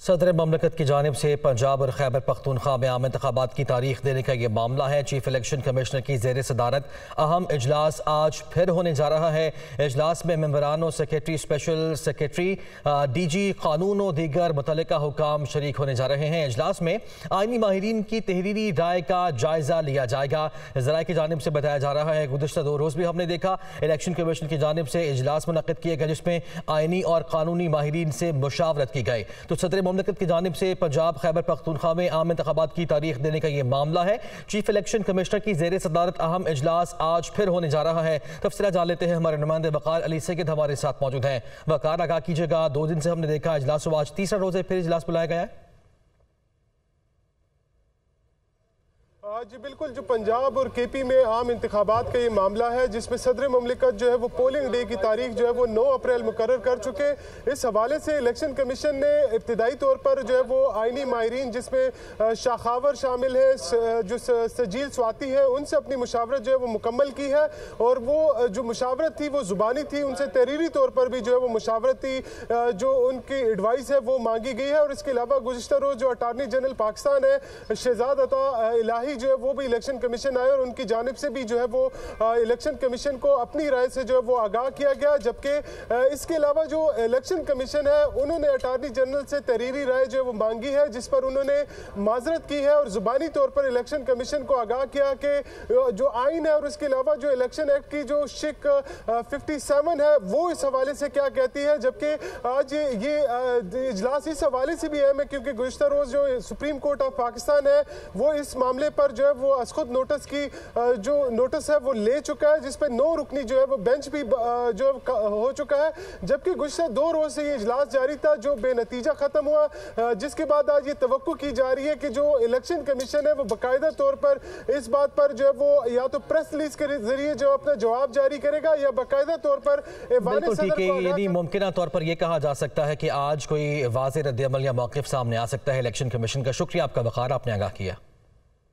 सदर ममलकत की जानिब से पंजाब और खैबर पख्तूनख्वा में आम इंतखाबात की तारीख देने का ये मामला है। चीफ इलेक्शन कमिश्नर की ज़ेर सदारत अहम इजलास आज फिर होने जा रहा है। इजलास में मेंबरान और सेक्रेटरी, स्पेशल सेक्रेटरी, DG कानून और दीगर मुतल्लिका हुकाम शरीक होने जा रहे हैं। इजलास में आईनी माहिरीन की तहरीरी राय का जायजा लिया जाएगा। ज़राए की जानिब से बताया जा रहा है गुज़श्ता 2 रोज़ भी हमने देखा इलेक्शन कमीशन की जानिब से इजलास मुनक़्क़िद किए गए जिसमें आईनी और कानूनी माहिरीन से मुशावरत की गई। तो सदर ममलकत की जानिब से पंजाब खैबर पख्तूनख्वा में आम इंतखाबात की तारीख देने का ये मामला है। चीफ इलेक्शन कमिश्नर की ज़ेर सदारत अहम इजलास आज फिर होने जा रहा है। तफसीलात जान लेते हैं, हमारे नुमाइंदे वकार अली सैयद हमारे साथ मौजूद हैं। वकार, आगाह कीजिएगा, 2 दिन से हमने देखा इजलास, आज तीसरा रोज़ है, फिर इजलास बुलाया गया है। जी बिल्कुल, जो पंजाब और KP में आम इंतखाबात का ये मामला है जिसमें सदर ममलिकत जो है वो पोलिंग डे की तारीख जो है वो 9 अप्रैल मुकर्रर कर चुके। इस हवाले से इलेक्शन कमीशन ने इब्तिदाई तौर पर जो है वो आईनी माहिरीन जिसमें शाखावर शामिल है, जो सजील स्वाति है, उनसे अपनी मुशावरत जो है वो मुकम्मल की है। और वो जो मुशावरत थी वो ज़ुबानी थी, उनसे तहरीरी तौर पर भी जो है वो मुशावरत थी, जो उनकी एडवाइस है वो मांगी गई है। और इसके अलावा गुज़िश्ता रोज़ जो अटारनी जनरल पाकिस्तान है शहजाद अता इलाही जो है वो भी इलेक्शन कमीशन आए और उनकी जानिब से भी जो है वो इलेक्शन कमीशन को अपनी राय से जो है वो आगाह किया गया। जबकि इसके अलावा जो इलेक्शन कमीशन है उन्होंने अटारनी जनरल से तहरीरी राय जो है वो मांगी है, जिस पर उन्होंने माजरत की है और जुबानी तौर पर इलेक्शन कमीशन को आगाह किया कि जो आइन है और इसके अलावा जो इलेक्शन एक्ट की जो शिक 57 है वो इस हवाले से क्या कहती है। जबकि आज ये इजलास इस हवाले से भी अहम है क्योंकि गुज़िश्ता रोज़ जो सुप्रीम कोर्ट ऑफ पाकिस्तान है वो इस मामले पर जो है वो असखुद नोटिस की जो नोटिस है वो ले चुका है, जिस पर 9 रुकनी जो है वो बेंच भी जो हो चुका है। जबकि गुज़श्ता 2 रोज से ये इजलास जारी था जो बेनतीजा खत्म हुआ, जिसके बाद आज ये तवक्को की जा रही है कि जो इलेक्शन कमीशन है वो बाकायदा तौर पर इस बात पर जो है वो या तो प्रेस रिलीज के जरिए जो अपना जवाब जारी करेगा या बाकायदा तौर पर यानी मुमकिन तौर पर यह कहा जा सकता है कि आज कोई वाज़ेह रद्द-ए-अमल या मौक़िफ़ सामने आ सकता है इलेक्शन कमीशन का। शुक्रिया आपका वक़ार, आपने आगाह किया।